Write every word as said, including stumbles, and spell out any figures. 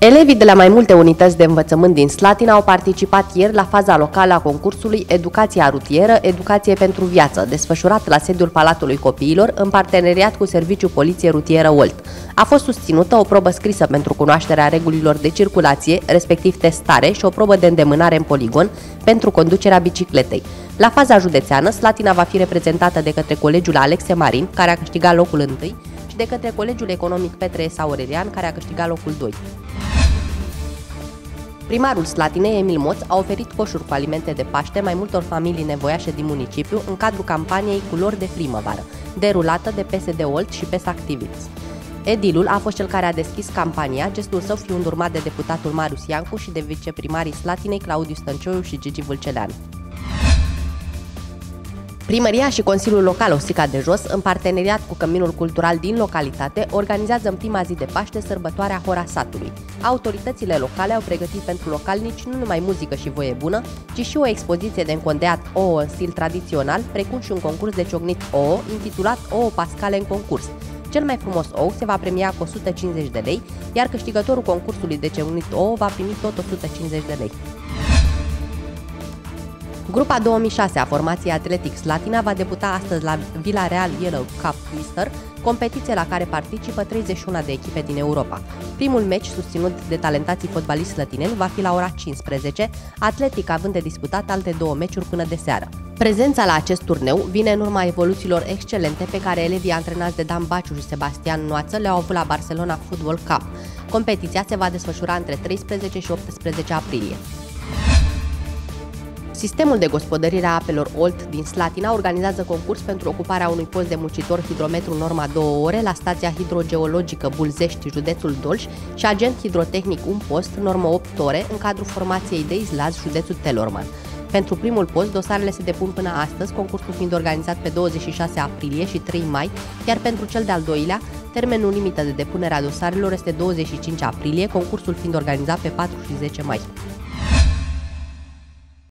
Elevii de la mai multe unități de învățământ din Slatina au participat ieri la faza locală a concursului Educația rutieră, Educație pentru viață, desfășurat la sediul Palatului Copiilor în parteneriat cu Serviciul Poliție Rutieră Olt. A fost susținută o probă scrisă pentru cunoașterea regulilor de circulație, respectiv testare, și o probă de îndemânare în poligon pentru conducerea bicicletei. La faza județeană, Slatina va fi reprezentată de către Colegiul Alexe Marin, care a câștigat locul întâi, și de către Colegiul Economic Petre S. Aurelian, care a câștigat locul doi. Primarul Slatinei, Emil Moț, a oferit coșuri cu alimente de Paște mai multor familii nevoiașe din municipiu în cadrul campaniei Culori de primăvară, derulată de P S D Olt și P E S Activists. Edilul a fost cel care a deschis campania, gestul său fiind urmat de deputatul Marius Iancu și de viceprimarii Slatinei Claudiu Stăncioiu și Gigi Vâlceleanu. Primăria și Consiliul Local Osica de Jos, în parteneriat cu Căminul Cultural din localitate, organizează în prima zi de Paște sărbătoarea Hora Satului. Autoritățile locale au pregătit pentru localnici nu numai muzică și voie bună, ci și o expoziție de încondeat ouă în stil tradițional, precum și un concurs de ciocnit ouă, intitulat Ouă Pascale în concurs. Cel mai frumos ou se va premia cu o sută cincizeci de lei, iar câștigătorul concursului de ciocnit ouă va primi tot o sută cincizeci de lei. Grupa două mii șase a formației Atletic Slatina va debuta astăzi la Vila Real Yellow Cup Easter, competiție la care participă treizeci și unu de echipe din Europa. Primul meci, susținut de talentații fotbaliști slătineni, va fi la ora cincisprezece, Atletic având de disputat alte două meciuri până de seară. Prezența la acest turneu vine în urma evoluțiilor excelente pe care elevii antrenați de Dan Baciu și Sebastian Noață le-au avut la Barcelona Football Cup. Competiția se va desfășura între treisprezece și optsprezece aprilie. Sistemul de gospodărire a apelor Olt din Slatina organizează concurs pentru ocuparea unui post de muncitor hidrometru norma două ore la stația hidrogeologică Bulzești, județul Dolj, și agent hidrotehnic un post, normă opt ore, în cadrul formației de Izlaz, județul Telorman. Pentru primul post, dosarele se depun până astăzi, concursul fiind organizat pe douăzeci și șase aprilie și trei mai, iar pentru cel de-al doilea, termenul limită de depunere a dosarelor este douăzeci și cinci aprilie, concursul fiind organizat pe patru și zece mai.